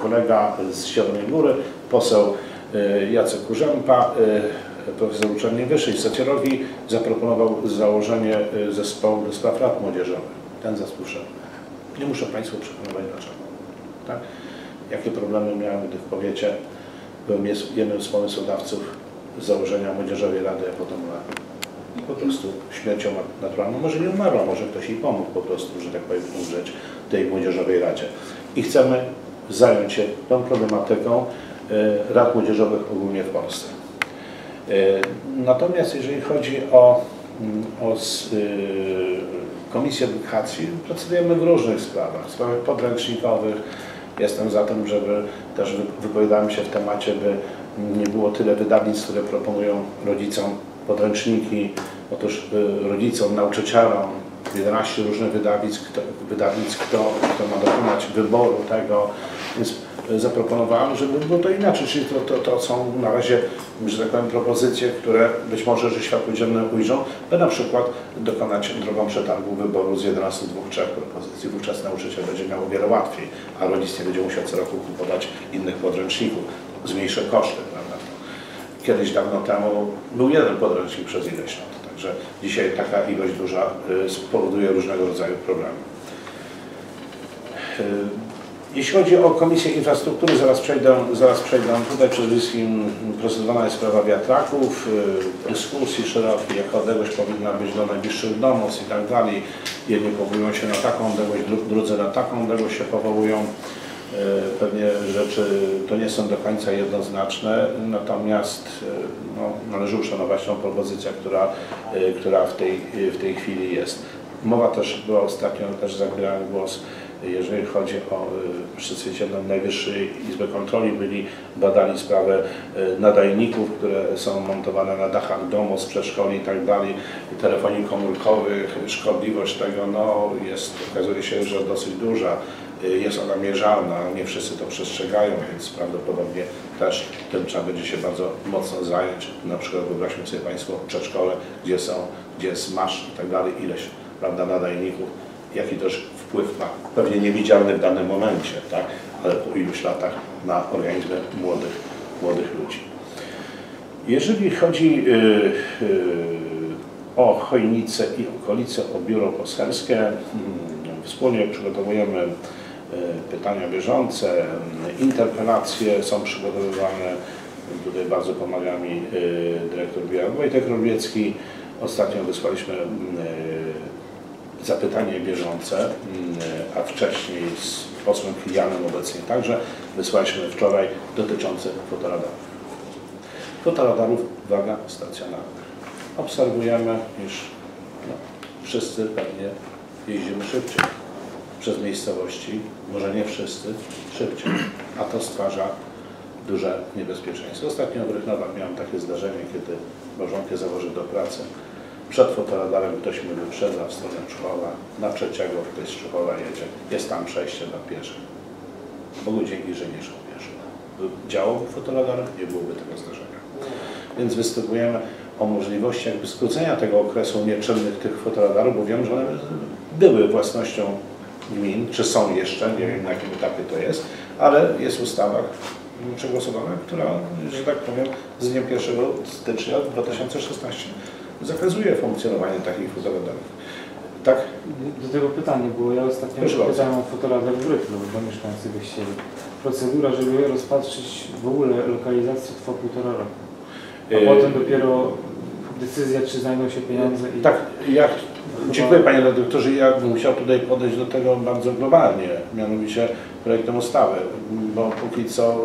kolega z Zielonej Góry, poseł Jacek Kurzępa, profesor uczelni wyższej socjologii, zaproponował założenie zespołu do spraw rad młodzieżowych. Ten zespół szedł. Nie muszę Państwu przekonywać dlaczego. Tak? Jakie problemy miałem, gdy w powiecie byłem jednym z pomysłodawców założenia Młodzieżowej Rady, a potem i po prostu śmiercią naturalną, może nie umarła, może ktoś jej pomógł po prostu, że tak powiem, umrzeć tej Młodzieżowej Radzie. I chcemy zająć się tą problematyką rad młodzieżowych ogólnie w Polsce. Natomiast jeżeli chodzi o Komisję Edukacji, procedujemy w różnych sprawach podręcznikowych. Jestem za tym, żeby też wypowiadałem się w temacie, by nie było tyle wydawnictw, które proponują rodzicom podręczniki. Otóż rodzicom, nauczycielom, 11 różnych wydawnictw, kto ma dokonać wyboru tego. Więc zaproponowałem, żeby było to inaczej, czyli to są na razie, że tak powiem, propozycje, które być może, że światło dzienne ujrzą, by na przykład dokonać drogą przetargu wyboru z 11, 2, 3 propozycji. Wówczas nauczyciel będzie miał o wiele łatwiej, a rodzic nie będzie musiał co roku kupować innych podręczników, zmniejszy koszty, prawda? Kiedyś dawno temu był jeden podręcznik przez ileś lat, także dzisiaj taka ilość duża spowoduje różnego rodzaju problemy. Jeśli chodzi o Komisję Infrastruktury, zaraz przejdę. Tutaj przede wszystkim procedowana jest sprawa wiatraków, dyskusji szerokiej, jaka odległość powinna być do najbliższych domostw i tak dalej. Jedni powołują się na taką odległość, drudzy na taką odległość się powołują. Pewnie rzeczy to nie są do końca jednoznaczne, natomiast no, należy uszanować tą propozycję, która w tej chwili jest. Mowa też była ostatnio, też zabierałem głos, jeżeli chodzi o przedstawicieli Najwyższej Izby Kontroli, badali sprawę nadajników, które są montowane na dachach domów, przedszkoli i tak dalej, telefonii komórkowych, szkodliwość tego okazuje się, że dosyć duża, jest ona mierzalna, nie wszyscy to przestrzegają, więc prawdopodobnie też tym trzeba będzie się bardzo mocno zająć. Na przykład wyobraźmy sobie Państwo przedszkole, gdzie jest masz i tak dalej, ileś, prawda, nadajników, jaki też wpływ ma, pewnie niewidzialny w danym momencie, tak? Ale po iluś latach na organizmy młodych ludzi. Jeżeli chodzi o Chojnice i okolice, o biuro poselskie, wspólnie przygotowujemy pytania bieżące, interpelacje są przygotowywane. Tutaj bardzo pomaga mi dyrektor biura Wojtek Robiecki. Ostatnio wysłaliśmy zapytanie bieżące, a wcześniej z posłem Filianem obecnie także wysłaliśmy wczoraj dotyczące fotoradarów. Fotoradarów, uwaga, stacjonarnych. Obserwujemy, iż wszyscy pewnie jeździmy szybciej przez miejscowości, może nie wszyscy, szybciej, a to stwarza duże niebezpieczeństwo. Ostatnio w Rychnowach miałem takie zdarzenie, kiedy małżonkę założył do pracy. Przed fotoradarem ktoś mnie wyprzedza w stronę Czchowa, na trzeciego ktoś z Czchowa jedzie, jest tam przejście dla pieszych. Bogu dzięki, że nie szło pieszo. Działałby fotoradar, nie byłoby tego zdarzenia. Więc występujemy o możliwości jakby skrócenia tego okresu nieczynnych tych fotoradarów, bo wiem, że one były własnością gmin, czy są jeszcze, nie wiem na jakim etapie to jest, ale jest ustawa przegłosowana, która, że tak powiem, z dniem 1 stycznia 2016 zakazuje funkcjonowanie takich fotoradarów. Tak? Do tego pytanie było. Ja ostatnio pytałem o fotoradar w Rychnow, bo mieszkańcy by chcieli. Procedura, żeby rozpatrzyć w ogóle lokalizację, trwa 1,5 roku. A potem dopiero decyzja, czy znajdą się pieniądze. I... Tak, dziękuję Panie Redaktorze. Ja bym musiał tutaj podejść do tego bardzo globalnie, mianowicie projektem ustawy, bo póki co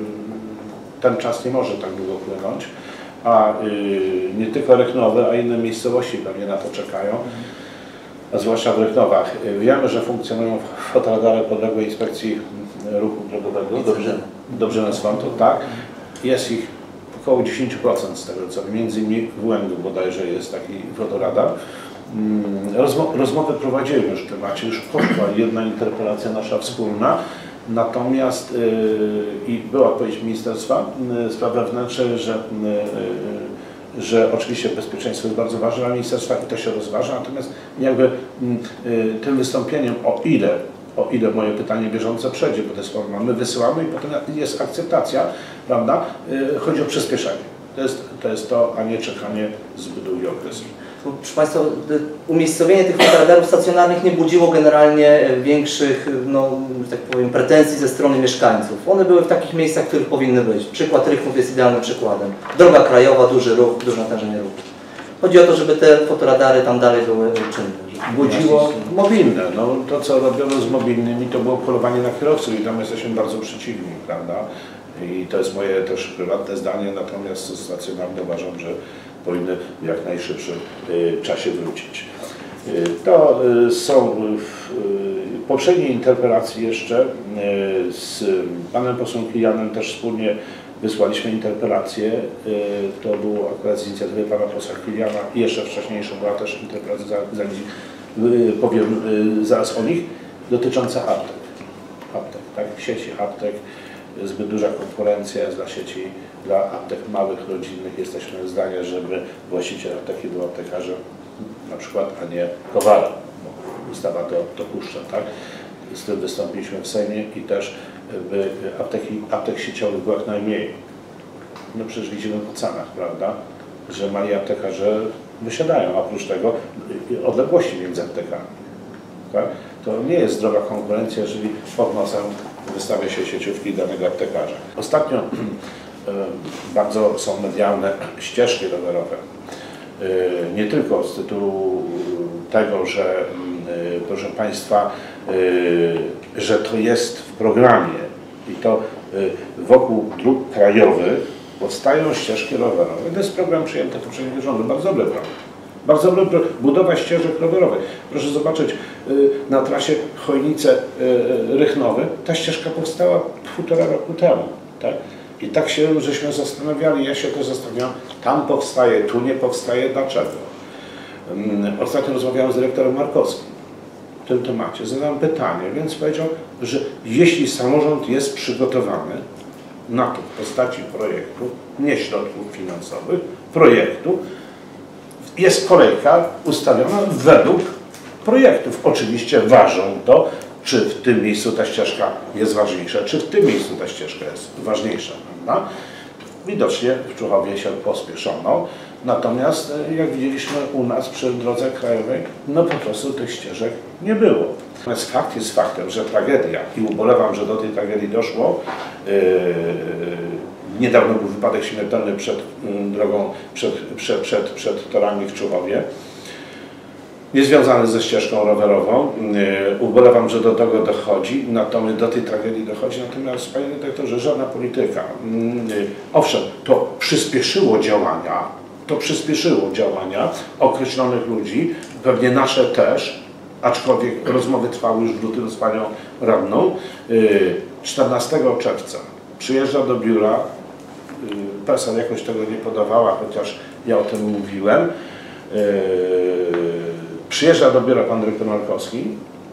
ten czas nie może tak długo płynąć, a nie tylko Rychnowy, a inne miejscowości pewnie na to czekają, a zwłaszcza w Rychnowach. Wiemy, że funkcjonują fotoradary podległe Inspekcji Ruchu Drogowego, dobrze nazwano to, tak. Jest ich około 10% z tego, co między innymi w Łęgu bodajże jest taki fotoradar. Rozmowy prowadziłem już w temacie, już poszła jedna interpelacja nasza wspólna, natomiast i była odpowiedź Ministerstwa Spraw Wewnętrznych, że oczywiście bezpieczeństwo jest bardzo ważne dla ministerstwa i to się rozważa, natomiast jakby tym wystąpieniem, o ile o ile moje pytanie bieżące przejdzie, bo to jest forma. My wysyłamy i potem jest akceptacja, prawda? Chodzi o przyspieszenie. To jest to, a nie czekanie zbyt długi okres. Proszę Państwa, umiejscowienie tych fotoradarów stacjonarnych nie budziło generalnie większych, no, że tak powiem, pretensji ze strony mieszkańców. One były w takich miejscach, w których powinny być. Przykład Rychnów jest idealnym przykładem. Droga krajowa, duży ruch, duże natężenie ruchu. Chodzi o to, żeby te fotoradary tam dalej były czynne. Budziło mobilne. No, to, co robiono z mobilnymi, to było polowanie na kierowców i tam jesteśmy bardzo przeciwni, prawda? I to jest moje też prywatne zdanie, natomiast stacjonarne uważam, że powinny w jak najszybszym czasie wrócić. To są w poprzedniej interpelacji jeszcze z panem posłem Kilianem też wspólnie wysłaliśmy interpelację. To było akurat z inicjatywy pana posła Kiliana i jeszcze wcześniejsza była też interpelacja, powiem zaraz o nich, dotycząca aptek. Tak, sieci aptek. Zbyt duża konkurencja jest dla sieci, dla aptek małych, rodzinnych. Jesteśmy zdania, żeby właściciel apteki był aptekarzem na przykład, a nie kowalem. Ustawa to dopuszcza, tak? Z tym wystąpiliśmy w Sejmie i też by aptek sieciowych było jak najmniej. No przecież widzimy po cenach, prawda? Że mali aptekarze wysiadają, a oprócz tego odległości między aptekami. Tak? To nie jest zdrowa konkurencja, jeżeli pod nosem wystawia się sieciówki danego aptekarza. Ostatnio bardzo są medialne ścieżki rowerowe. Nie tylko z tytułu tego, że proszę Państwa, że to jest w programie i to wokół dróg krajowych powstają ścieżki rowerowe. To jest program przyjęty poprzedniego rządu, bardzo dobry program. Bardzo dobra budowa ścieżek rowerowych. Proszę zobaczyć, na trasie Chojnice-Rychnowy ta ścieżka powstała 1,5 roku temu. Tak? I tak się żeśmy zastanawiali, ja się też zastanawiałem, tam powstaje, tu nie powstaje, dlaczego? Ostatnio rozmawiałem z dyrektorem Markowskim w tym temacie, zadałem pytanie, więc powiedział, że jeśli samorząd jest przygotowany na to w postaci projektu, nie środków finansowych, projektu, jest kolejka ustawiona według projektów. Oczywiście ważą to, czy w tym miejscu ta ścieżka jest ważniejsza, czy w tym miejscu ta ścieżka jest ważniejsza. Prawda? Widocznie w Czuchowie się pospieszono, natomiast jak widzieliśmy u nas przy drodze krajowej, no po prostu tych ścieżek nie było. Natomiast fakt jest faktem, że tragedia, i ubolewam, że do tej tragedii doszło, niedawno był wypadek śmiertelny przed drogą, przed torami w Czuchowie, niezwiązany ze ścieżką rowerową. Ubolewam, że do tego dochodzi, natomiast do tej tragedii dochodzi, natomiast panie dyrektorze, żadna polityka. Owszem, to przyspieszyło działania określonych ludzi, pewnie nasze też, aczkolwiek rozmowy trwały już w lutym z panią radną. 14 czerwca przyjeżdża do biura, PESEL jakoś tego nie podawała, chociaż ja o tym mówiłem. Przyjeżdża do biura pan dyrektor Markowski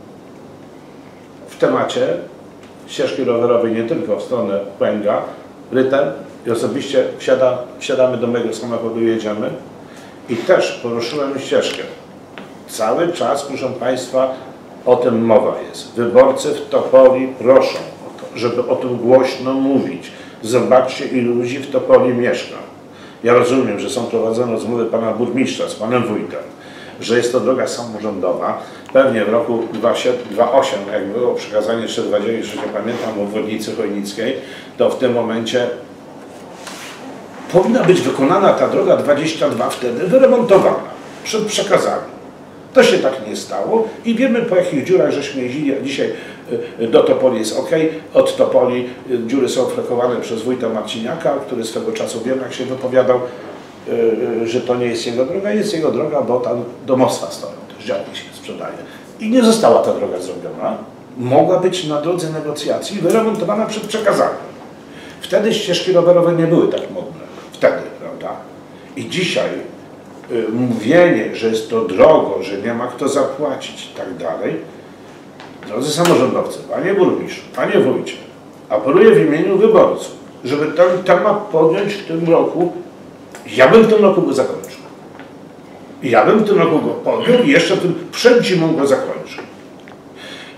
w temacie ścieżki rowerowej nie tylko w stronę Łęga, Rytem i osobiście wsiadamy do mojego samochodu i jedziemy i też poruszyłem ścieżkę. Cały czas, proszę Państwa, o tym mowa jest. Wyborcy w Topoli proszą o to, żeby o tym głośno mówić. Zobaczcie, ilu ludzi w Topoli mieszka. Ja rozumiem, że są prowadzone rozmowy pana burmistrza z panem wójtem, że jest to droga samorządowa. Pewnie w roku 2008, jak było przekazanie jeszcze 20, nie pamiętam, obwodnicy chojnickiej, to w tym momencie powinna być wykonana ta droga 22 wtedy wyremontowana przed przekazaniem. To się tak nie stało i wiemy, po jakich dziurach żeśmy jeździli. Dzisiaj do Topoli jest ok. Od Topoli dziury są frekowane przez wójta Marciniaka, który swego czasu, wiem jak się wypowiadał, że to nie jest jego droga. Jest jego droga, bo tam domostwa stoją, też działki się sprzedaje. I nie została ta droga zrobiona. Mogła być na drodze negocjacji wyremontowana przed przekazaniem. Wtedy ścieżki rowerowe nie były tak modne. Wtedy, prawda? I dzisiaj mówienie, że jest to drogo, że nie ma kto zapłacić i tak dalej. Drodzy samorządowcy, panie burmistrzu, panie wójcie, apeluję w imieniu wyborców, żeby ten temat podjąć w tym roku. Ja bym w tym roku go zakończył. Ja bym w tym roku go podjął i jeszcze w tym przed zimą go zakończył.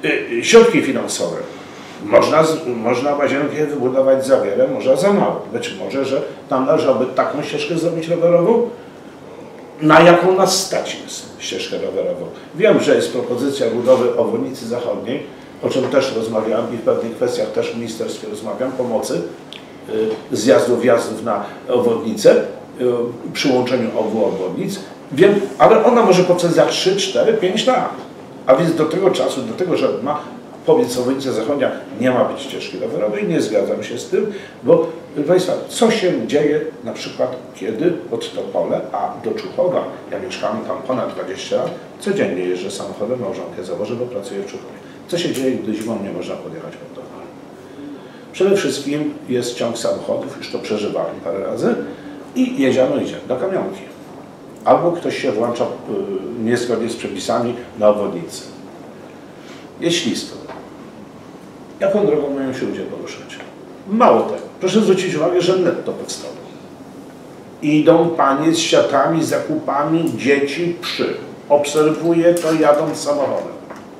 Środki finansowe. Można łazienkę wybudować za wiele, może za mało. Być może, że tam należałoby taką ścieżkę zrobić rowerową, na jaką nas stać jest ścieżkę rowerową. Wiem, że jest propozycja budowy obwodnicy zachodniej, o czym też rozmawiałem i w pewnych kwestiach też w ministerstwie rozmawiam, pomocy zjazdów, wjazdów na obwodnicę, przy łączeniu obu obwodnic. Wiem, ale ona może powstać za 3, 4, 5 lat. A więc do tego czasu, do tego, że ma powiedz obwodnica zachodnia, nie ma być ścieżki rowerowej, nie zgadzam się z tym, bo proszę Państwa, co się dzieje na przykład kiedy od Topole, a do Czuchowa, ja mieszkam tam ponad 20 lat, codziennie jeżdżę samochodem, małżonkę zawożę, bo pracuję w Czuchowie. Co się dzieje, gdy zimą nie można podjechać pod Topole? Przede wszystkim jest ciąg samochodów, już to przeżywałem parę razy i jedziemy do Kamionki. Albo ktoś się włącza niezgodnie z przepisami na obwodnicy. Jest ślisko. Jaką drogą mają się ludzie poruszać? Mało tego. Proszę zwrócić uwagę, że netto powstało. Idą panie z siatami, zakupami, dzieci, psy. Obserwuję to jadąc samochodem.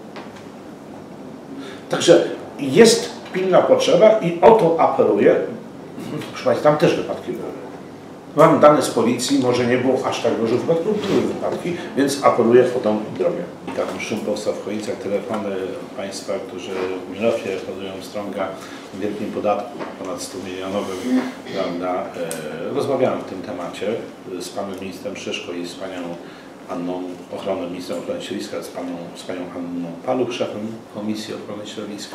Także jest pilna potrzeba i o to apeluję. Proszę Państwa, tam też wypadki były. Mam dane z policji, może nie było aż tak dużo wypadków, były wypadki, więc apeluję o tą drogę. I tam szum powstał w Chojnicach, telefony Państwa, którzy w Mirofie hodują Strąga w wielkim podatku, ponad 100 milionowym, prawda. Rozmawiałem w tym temacie z panem ministrem Szyszko i z panią Anną ministrem ochrony środowiska, z panią Anną Paluch, szefem Komisji Ochrony Środowiska.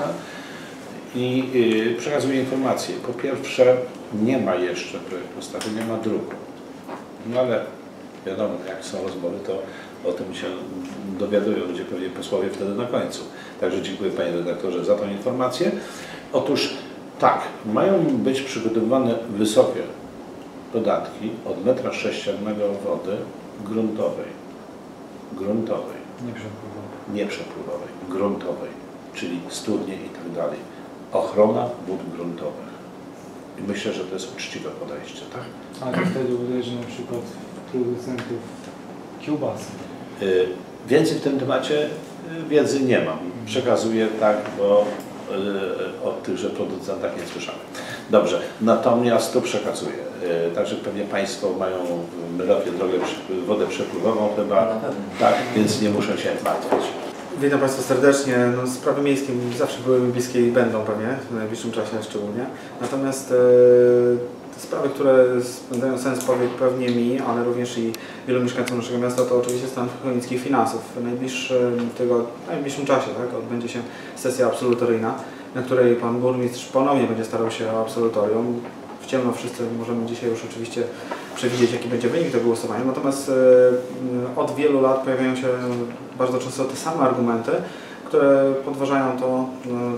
I przekazuję informacje. Po pierwsze, nie ma jeszcze projektu ustawy, nie ma druku. No ale wiadomo, jak są rozmowy, to o tym się dowiadują ludzie, pewnie posłowie wtedy na końcu. Także dziękuję panie redaktorze za tą informację. Otóż tak, mają być przygotowywane wysokie dodatki od metra sześciennego wody gruntowej. Gruntowej. Nie przepływowej. Gruntowej. Czyli studnie i tak dalej. Ochrona wód gruntowych. I myślę, że to jest uczciwe podejście, tak? Ale wtedy uderzy na przykład producentów kiełbasy. Więcej w tym temacie wiedzy nie mam. Przekazuję tak, bo o tychże producentach nie słyszałem. Dobrze, natomiast to przekazuję. Także pewnie Państwo mają w Mirofie wodę przepływową chyba, tak, więc nie muszę się martwić. Witam Państwa serdecznie. No, sprawy miejskie zawsze były mi bliskie i będą pewnie, w najbliższym czasie szczególnie. Natomiast te sprawy, które spędzają sens pewnie mi, ale również i wielu mieszkańcom naszego miasta, to oczywiście stan chojnickich finansów. W najbliższym czasie odbędzie się sesja absolutoryjna, na której Pan Burmistrz ponownie będzie starał się o absolutorium. W ciemno wszyscy możemy dzisiaj już oczywiście przewidzieć, jaki będzie wynik tego głosowania. Natomiast od wielu lat pojawiają się bardzo często te same argumenty, które podważają to,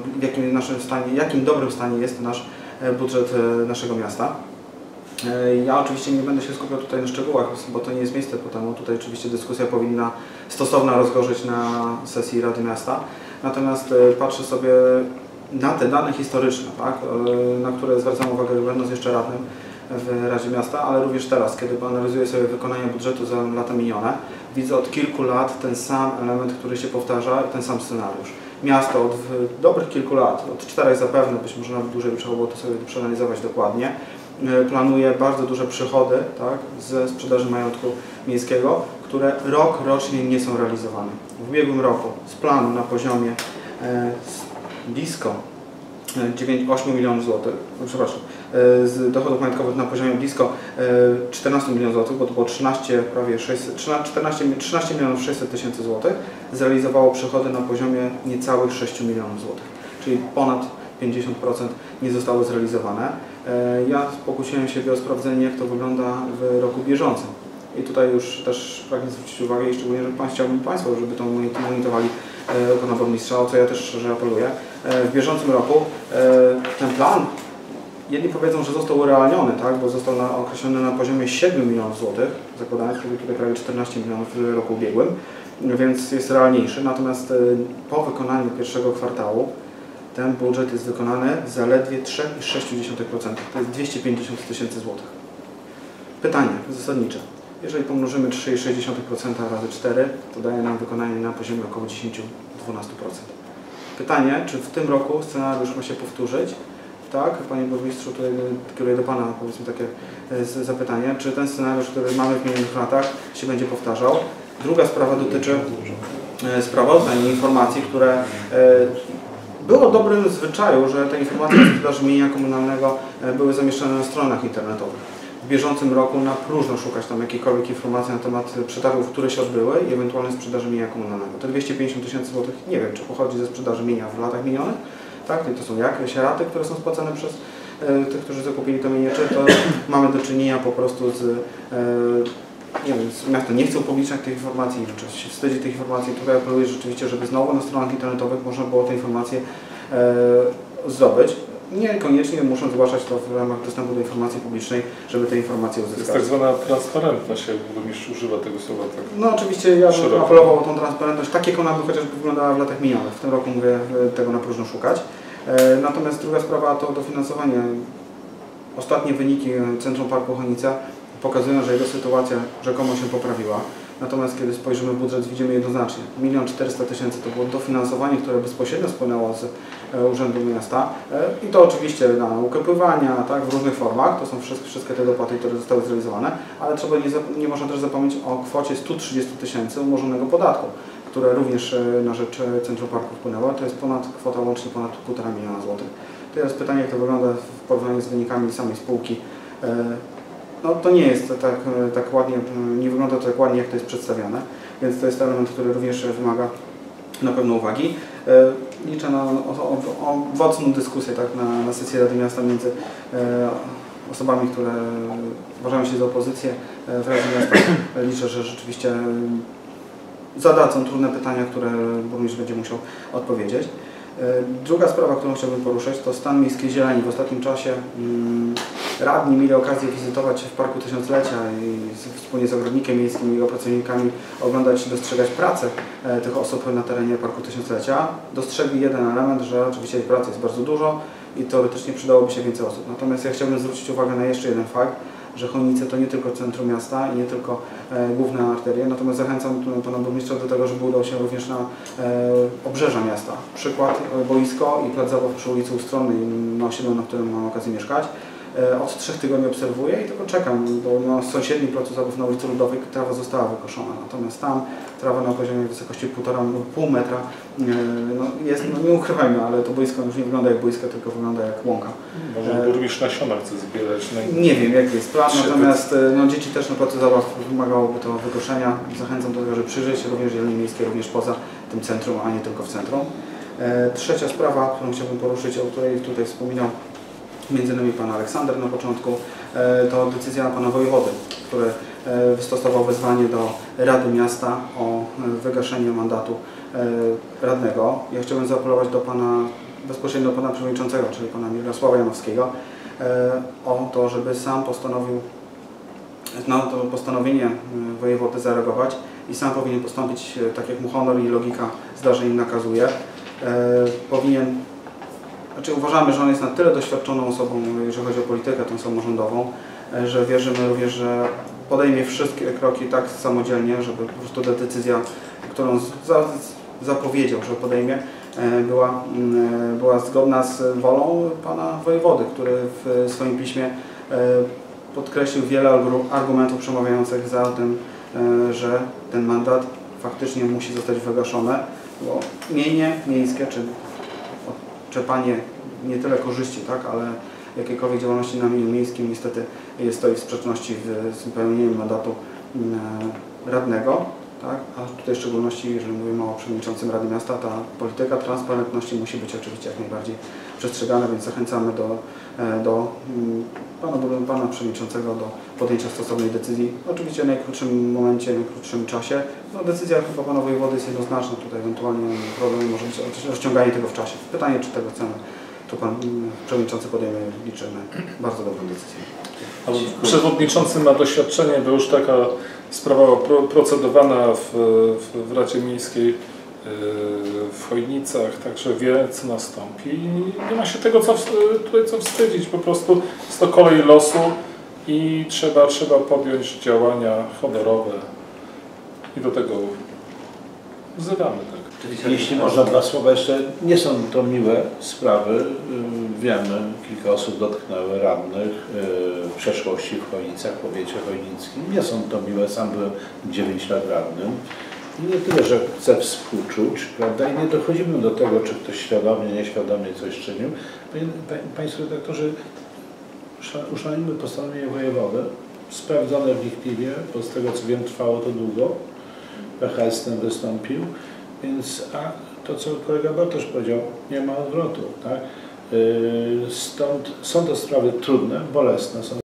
w jakim dobrym stanie jest nasz budżet naszego miasta. Ja oczywiście nie będę się skupiał tutaj na szczegółach, bo to nie jest miejsce po temu. Tutaj oczywiście dyskusja powinna stosowna rozgorzeć na sesji Rady Miasta. Natomiast patrzę sobie na te dane historyczne, tak, na które zwracam uwagę będąc jeszcze radnym w Radzie Miasta, ale również teraz, kiedy analizuję sobie wykonanie budżetu za lata minione, widzę od kilku lat ten sam element, który się powtarza, ten sam scenariusz. Miasto od dobrych kilku lat, od 4 zapewne, być może nawet dłużej, trzeba było to sobie przeanalizować dokładnie, planuje bardzo duże przychody, tak, ze sprzedaży majątku miejskiego, które rok rocznie nie są realizowane. W ubiegłym roku z planu na poziomie blisko 8 milionów złotych, z dochodów majątkowych na poziomie blisko 14 milionów złotych, bo to było 13 milionów 600 tysięcy złotych, zrealizowało przychody na poziomie niecałych 6 milionów złotych, czyli ponad 50% nie zostało zrealizowane. Ja pokusiłem się o sprawdzenie, jak to wygląda w roku bieżącym. I tutaj już też pragnę zwrócić uwagę i szczególnie, że chciałbym Państwo, żeby to monitorowali Pana Burmistrza, o co ja też szczerze apeluję. W bieżącym roku ten plan, jedni powiedzą, że został urealniony, tak, bo został określony na poziomie 7 milionów złotych, zakładając tutaj prawie 14 milionów w roku ubiegłym, więc jest realniejszy. Natomiast po wykonaniu pierwszego kwartału ten budżet jest wykonany zaledwie 3,6%. To jest 250 tysięcy złotych. Pytanie zasadnicze. Jeżeli pomnożymy 3,6% razy 4, to daje nam wykonanie na poziomie około 10-12%. Pytanie, czy w tym roku scenariusz ma się powtórzyć? Tak, Panie Burmistrzu, tutaj kieruję do Pana, powiedzmy, takie zapytanie. Czy ten scenariusz, który mamy w minionych latach, się będzie powtarzał? Druga sprawa dotyczy sprawozdań i informacji, które było dobrym zwyczaju, że te informacje o sprzedaży mienia komunalnego były zamieszczane na stronach internetowych. W bieżącym roku na próżno szukać tam jakiejkolwiek informacji na temat przetargów, które się odbyły i ewentualnej sprzedaży mienia komunalnego. Te 250 000 złotych, nie wiem, czy pochodzi ze sprzedaży mienia w latach minionych, tak? To są jakieś raty, które są spłacane przez tych, którzy zakupili to mienie, czy to mamy do czynienia po prostu z nie wiem, miasto nie chce upubliczniać tych informacji, czy się wstydzi tych informacji. Tutaj apeluję rzeczywiście, żeby znowu na stronach internetowych można było te informacje zdobyć. Niekoniecznie muszą zgłaszać to w ramach dostępu do informacji publicznej, żeby te informacje uzyskać. To jest tak zwana transparentność, jak burmistrz używa tego słowa tak. No oczywiście ja bym apelował o tą transparentność, tak jak ona by chociażby wyglądała w latach minionych. W tym roku mówię tego na próżno szukać. Natomiast druga sprawa to dofinansowanie. Ostatnie wyniki Centrum Parku Chojnica pokazują, że jego sytuacja rzekomo się poprawiła. Natomiast kiedy spojrzymy w budżet, widzimy jednoznacznie 1 400 000 to było dofinansowanie, które bezpośrednio spłynęło z Urzędu Miasta i to oczywiście na naukę pływania, tak, w różnych formach, to są wszystkie te dopłaty, które zostały zrealizowane, ale nie można też zapomnieć o kwocie 130 000 umorzonego podatku, które również na rzecz Centrum Parku wpłynęło. To jest kwota łącznie ponad 1,5 miliona złotych. Teraz pytanie, jak to wygląda w porównaniu z wynikami samej spółki. No to nie jest tak ładnie, nie wygląda to tak ładnie, jak to jest przedstawiane, więc to jest element, który również wymaga na pewno uwagi. Liczę na owocną dyskusję tak, na sesji Rady Miasta między osobami, które uważają się za opozycję w Radzie Miasta. Liczę, że rzeczywiście zadadzą trudne pytania, które burmistrz będzie musiał odpowiedzieć. Druga sprawa, którą chciałbym poruszyć, to stan miejskiej zieleni. W ostatnim czasie radni mieli okazję wizytować się w Parku Tysiąclecia i wspólnie z ogrodnikiem miejskim i jego pracownikami oglądać, dostrzegać pracę tych osób na terenie Parku Tysiąclecia. Dostrzegli jeden element, że oczywiście tej pracy jest bardzo dużo i teoretycznie przydałoby się więcej osób. Natomiast ja chciałbym zwrócić uwagę na jeszcze jeden fakt, że Chojnice to nie tylko centrum miasta i nie tylko główne arterie, natomiast zachęcam Pana Burmistrza do tego, żeby udał się również na obrzeża miasta. Przykład boisko i plac zabaw przy ulicy Ustronnej, na osiedlu, na którym mam okazję mieszkać. Od 3 tygodni obserwuję i tylko czekam, bo na sąsiednim placu zabaw na ulicy Ludowej trawa została wykoszona, natomiast tam trawa na poziomie wysokości 1,5 metra no jest, no nie ukrywajmy, ale to boisko już nie wygląda jak boisko, tylko wygląda jak łąka. Może burmistrz nasiona chce zbierać? Nie wiem, jaki jest plan, natomiast no, dzieci też na placu zabaw wymagałoby to wykoszenia. Zachęcam do tego, żeby przyjrzeć się również zieleni miejskiej, również poza tym centrum, a nie tylko w centrum. Trzecia sprawa, którą chciałbym poruszyć, o której tutaj wspominał między innymi Pan Aleksander na początku, to decyzja Pana Wojewody, który wystosował wezwanie do Rady Miasta o wygaszenie mandatu radnego. Ja chciałbym zaapelować do bezpośrednio Pana Przewodniczącego, czyli Pana Mirosława Janowskiego, o to, żeby sam postanowił na to postanowienie wojewody zareagować i sam powinien postąpić tak, jak mu honor i logika zdarzeń nakazuje. Znaczy uważamy, że on jest na tyle doświadczoną osobą, jeżeli chodzi o politykę tą samorządową, że wierzymy również, że podejmie wszystkie kroki tak samodzielnie, żeby po prostu ta decyzja, którą zapowiedział, że podejmie, była zgodna z wolą Pana Wojewody, który w swoim piśmie podkreślił wiele argumentów przemawiających za tym, że ten mandat faktycznie musi zostać wygaszony, bo mienie miejskie czy czerpanie nie tyle korzyści, tak, ale jakiejkolwiek działalności na mieniu miejskim niestety stoi w sprzeczności z wypełnieniem mandatu radnego. Tak? A tutaj w szczególności, jeżeli mówimy o przewodniczącym Rady Miasta, ta polityka transparentności musi być oczywiście jak najbardziej przestrzegana, więc zachęcamy do pana przewodniczącego do podjęcia stosownej decyzji. Oczywiście w najkrótszym momencie, w najkrótszym czasie. No, decyzja chyba Pana Wojewody jest jednoznaczna, tutaj ewentualnie problem może być rozciąganie tego w czasie. Pytanie, czy tego chcemy. Tu Pan Przewodniczący podejmie, liczymy, bardzo dobrą decyzję. Ale przewodniczący ma doświadczenie, bo już taka sprawa procedowana w Radzie Miejskiej w Chojnicach, także wie, co nastąpi i nie ma się tego co wstydzić, po prostu jest to kolej losu i trzeba podjąć działania honorowe i do tego wzywamy. Tak. Jeśli można dwa słowa jeszcze, nie są to miłe sprawy, wiemy, kilka osób dotknęły radnych w przeszłości w Chojnicach, w powiecie chojnickim. Nie są to miłe, sam byłem 9 lat radnym. I nie tyle, że chcę współczuć, prawda, i nie dochodzimy do tego, czy ktoś świadomie, nieświadomie coś czynił. Państwo redaktorzy, uszanujmy postanowienie wojewody, sprawdzone wnikliwie, bo z tego co wiem trwało to długo. PHS z tym wystąpił, więc to co kolega Bartosz powiedział, nie ma odwrotu, tak? Stąd są to sprawy trudne, bolesne.